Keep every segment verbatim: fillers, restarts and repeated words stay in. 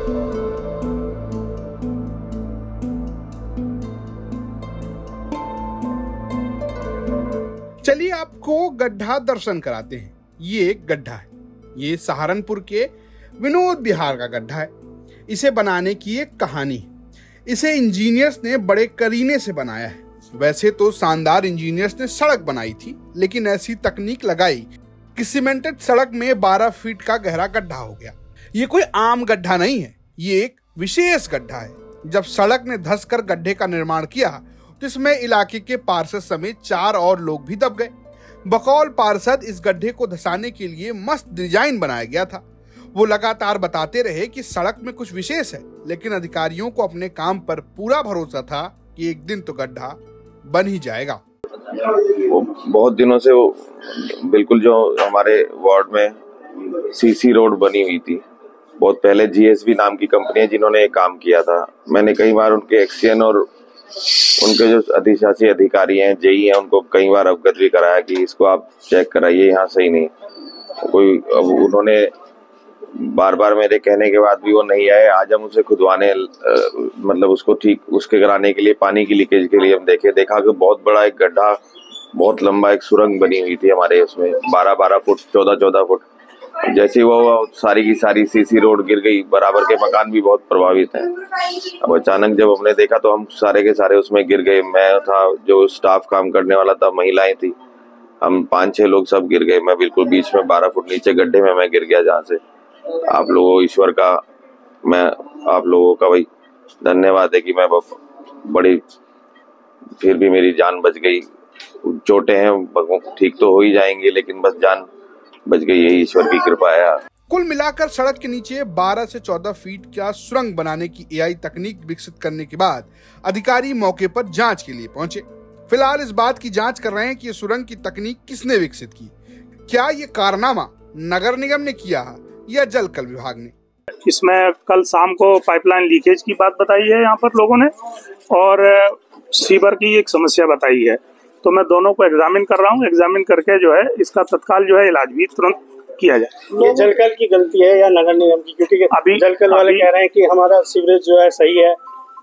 चलिए आपको गड्ढा दर्शन कराते हैं। ये एक गड्ढा है। ये सहारनपुर के विनोद विहार का गड्ढा है। इसे बनाने की एक कहानी है। इसे इंजीनियर्स ने बड़े करीने से बनाया है। वैसे तो शानदार इंजीनियर्स ने सड़क बनाई थी, लेकिन ऐसी तकनीक लगाई कि सीमेंटेड सड़क में बारह फीट का गहरा गड्ढा हो गया। ये कोई आम गड्ढा नहीं है, ये एक विशेष गड्ढा है। जब सड़क ने धंसकर गड्ढे का निर्माण किया तो इसमें इलाके के पार्षद समेत चार और लोग भी दब गए। बकौल पार्षद इस गड्ढे को धंसाने के लिए मस्त डिजाइन बनाया गया था। वो लगातार बताते रहे कि सड़क में कुछ विशेष है, लेकिन अधिकारियों को अपने काम पर पूरा भरोसा था कि एक दिन तो गड्ढा बन ही जाएगा। वो बहुत दिनों से वो बिल्कुल जो हमारे वार्ड में सीसी रोड बनी हुई थी, बहुत पहले जीएसबी नाम की कंपनी है जिन्होंने ये काम किया था। मैंने कई बार उनके एक्सीएन और उनके जो अधिशासी अधिकारी हैं, जेई हैं, उनको कई बार अवगत भी कराया कि इसको आप चेक कराइए, यहाँ सही नहीं कोई। अब उन्होंने बार बार मेरे कहने के बाद भी वो नहीं आए। आज हम उसे खुदवाने मतलब उसको ठीक उसके कराने के लिए पानी की लीकेज के लिए हम देखे देखा कि बहुत बड़ा एक गड्ढा, बहुत लंबा एक सुरंग बनी हुई थी हमारे उसमें, बारह बारह फुट चौदह चौदह फुट। जैसे वो सारी की सारी सीसी रोड गिर गई, बराबर के मकान भी बहुत प्रभावित हैं। अब अचानक जब हमने देखा तो हम सारे के सारे उसमें गिर गए। मैं था, जो स्टाफ काम करने वाला था, महिलाएं थी, हम पाँच छह लोग सब गिर गए। मैं बिल्कुल बीच में बारह फुट नीचे गड्ढे में मैं गिर गया, जहाँ से आप लोगों ईश्वर का मैं आप लोगों का भाई धन्यवाद है कि मैं बड़ी फिर भी मेरी जान बच गई। चोटें हैं, ठीक तो हो ही जाएंगी, लेकिन बस जान बच गई, यही ईश्वर की कृपा है। कुल मिलाकर सड़क के नीचे बारह से चौदह फीट का सुरंग बनाने की एआई तकनीक विकसित करने के बाद अधिकारी मौके पर जांच के लिए पहुंचे। फिलहाल इस बात की जांच कर रहे हैं कि ये सुरंग की तकनीक किसने विकसित की। क्या ये कारनामा नगर निगम ने किया या जल कल विभाग ने। इसमें कल शाम को पाइपलाइन लीकेज की बात बताई है यहाँ पर लोगों ने, और सीवर की एक समस्या बताई है। तो मैं दोनों को एग्जामिन कर रहा हूँ। एग्जामिन करके जो है इसका तत्काल जो है इलाज भी तुरंत किया जाए। ये जलकल की गलती है या नगर निगम की? क्योंकि अभी जलकल वाले कह रहे हैं कि हमारा सीवरेज जो है सही है।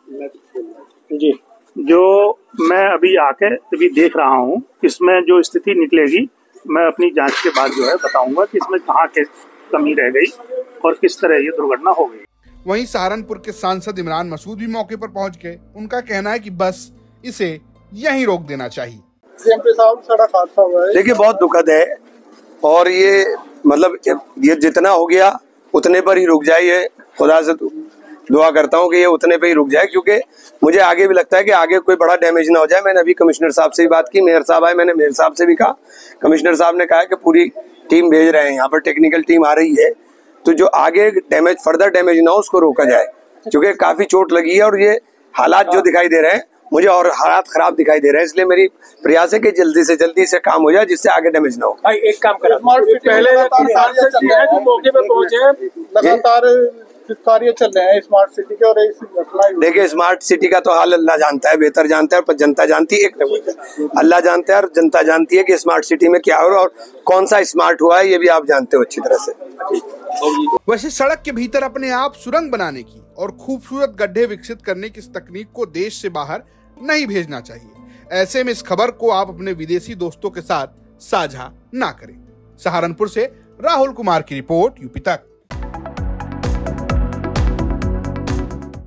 जी, जो मैं अभी आके अभी देख रहा हूँ, इसमें जो स्थिति निकलेगी मैं अपनी जांच के बाद जो है बताऊंगा कि इसमें कहाँ के कमी रह गई और किस तरह ये दुर्घटना हो गई। वहीं सहारनपुर के सांसद इमरान मसूद भी मौके पर पहुंच गए। उनका कहना है कि बस इसे यहीं रोक देना चाहिए। सड़क हादसा हुआ है, देखिए बहुत दुखद है, और ये मतलब ये जितना हो गया उतने पर ही रुक जाए। ये खुदा से दुआ करता हूँ कि ये उतने पे ही रुक जाए, क्योंकि मुझे आगे भी लगता है कि आगे कोई बड़ा डैमेज ना हो जाए। मैंने अभी कमिश्नर साहब से भी बात की, मेयर साहब आए, मैंने मेयर साहब से भी कहा। कमिश्नर साहब ने कहा कि पूरी टीम भेज रहे हैं, यहाँ पर टेक्निकल टीम आ रही है, तो जो आगे डैमेज फर्दर डैमेज ना हो उसको रोका जाए, क्योंकि काफी चोट लगी है और ये हालात जो दिखाई दे रहे हैं मुझे और हालात खराब दिखाई दे रहे हैं। इसलिए मेरी प्रयास है कि जल्दी से जल्दी से काम हो जाए, जिससे आगे डैमेज ना हो। भाई एक काम करा, पहले जो मौके पे पहुंचे लगातार कार्य चल रहे हैं स्मार्ट सिटी के, और देखिए स्मार्ट सिटी का तो हाल अल्लाह जानता है, बेहतर जानता है, पर जनता जानती है। एक अल्लाह जानता है और जनता जानती है कि स्मार्ट सिटी में क्या हो और कौन सा स्मार्ट हुआ है, ये भी आप जानते हो अच्छी तरह से। वैसे सड़क के भीतर अपने आप सुरंग बनाने की और खूबसूरत गड्ढे विकसित करने की इस तकनीक को देश से बाहर नहीं भेजना चाहिए। ऐसे में इस खबर को आप अपने विदेशी दोस्तों के साथ साझा ना करें। सहारनपुर से राहुल कुमार की रिपोर्ट, यूपी तक।